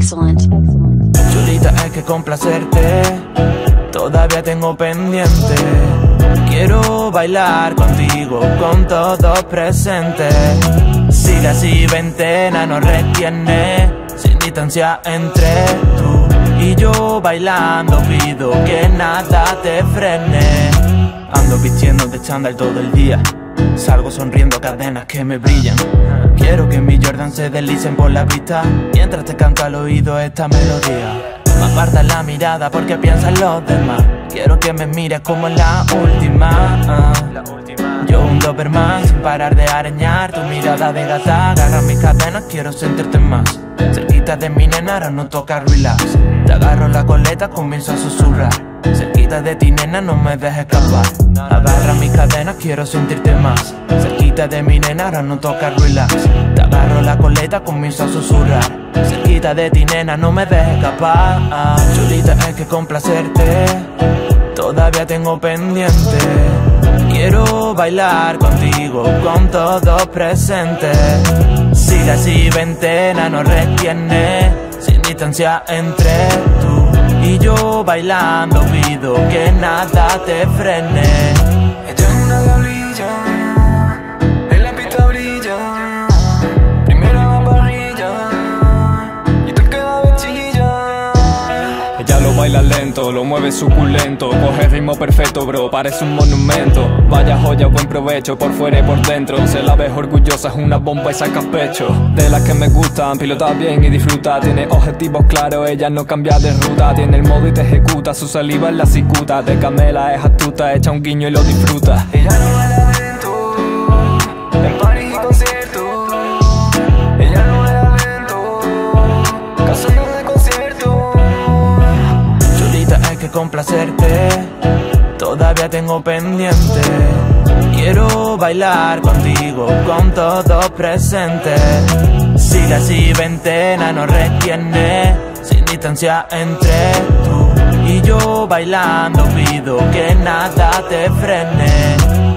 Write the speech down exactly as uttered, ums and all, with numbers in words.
Excellent. Chulita, es que complacerte todavía tengo pendiente. Quiero bailar contigo, con todos presentes. Sigue así, ventena, no retiene. Sin distancia entre tú y yo bailando, pido que nada te frene. Ando vistiendo de chándal todo el día, salgo sonriendo, cadenas que me brillan. Quiero que mis Jordan se deslicen por la pista mientras te canto al oído esta melodía. Me aparta la mirada porque piensan los demás. Quiero que me mires como en la última, uh. Yo un Doberman sin parar de arañar. Tu mirada de gata agarra mis cadenas, quiero sentirte más. Cerquita de mi nena, ahora no toca relax. Te agarro la coleta, comienzo a susurrar. Cerquita de ti, nena, no me dejes escapar. Agarra mis cadenas, quiero sentirte más. Cerquita de mi nena, ahora no toca relax. Te agarro la coleta, comienzo a susurrar. Cerquita de ti, nena, no me dejes escapar. Chulita, es que complacerte todavía tengo pendiente. Quiero bailar contigo, con todos presentes. Sigue así, ventena, no retiene. Sin distancia entre tú y yo bailando, pido que nada te frene. Ella es una diablilla, en la pista brilla. Primera va parrilla y te queda vechilla. Ella lo baila lento, lo mueve suculento. Coge el ritmo perfecto, bro, parece un monumento. Vaya joya, buen provecho, por fuera y por dentro. Se la ves orgullosa, es una bomba y sacas pecho. De las que me gustan, pilota bien y disfruta. Tiene objetivos claros, ella no cambia de ruta. Tiene el modo y te ejecuta, su saliva es la cicuta. De camela es astuta, echa un guiño y lo disfruta. Ella no baila lento, en París y concierto. Ella no baila lento, canciones de concierto. Chulita, hay que complacerte todavía tengo pendiente. Quiero bailar contigo, con todos presentes. Sigue así, ventena, no retiene. Sin distancia entre tú y yo bailando, pido que nada te frene.